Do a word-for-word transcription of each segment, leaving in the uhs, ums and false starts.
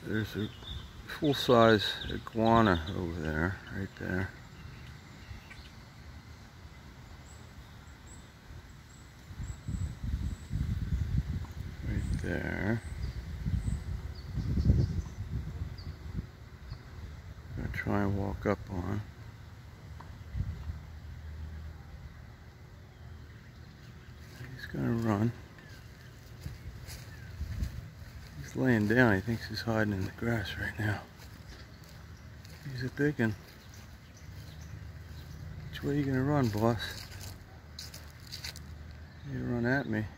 There's a full-size iguana over there, right there. Right there. I'm gonna try and walk up on. He's gonna run. He's laying down. He thinks he's hiding in the grass right now. He's a big one. Which way are you gonna run, boss? You run at me.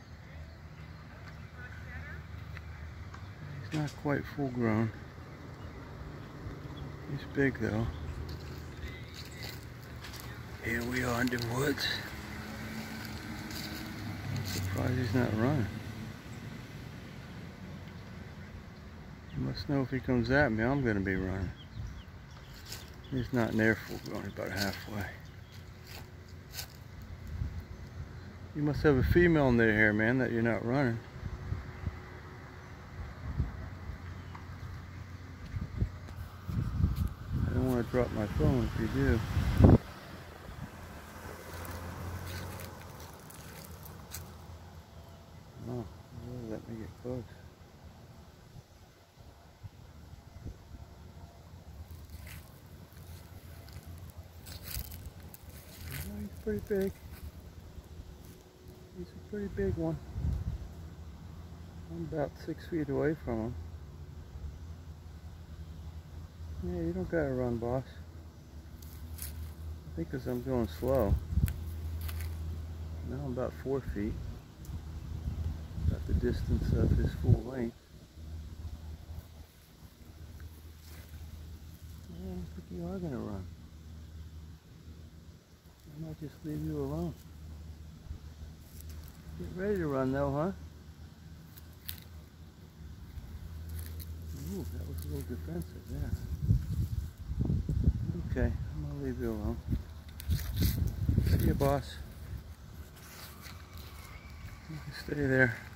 He's not quite full grown. He's big though. Here we are in the woods. I'm surprised he's not running. He must know if he comes at me, I'm gonna be running. He's not near full grown, he's about halfway. You must have a female in there here, man, that you're not running. I don't want to drop my phone if you do. Oh, let me get close. Oh, he's pretty big. He's a pretty big one. I'm about six feet away from him. Yeah, you don't gotta run, boss. I think because I'm going slow. Now I'm about four feet. About the distance of his full length. Yeah, I think you are gonna run. I might just leave you alone. Get ready to run though, huh? Ooh, that was a little defensive there. Okay, I'm gonna leave you alone. See you, boss. You can stay there.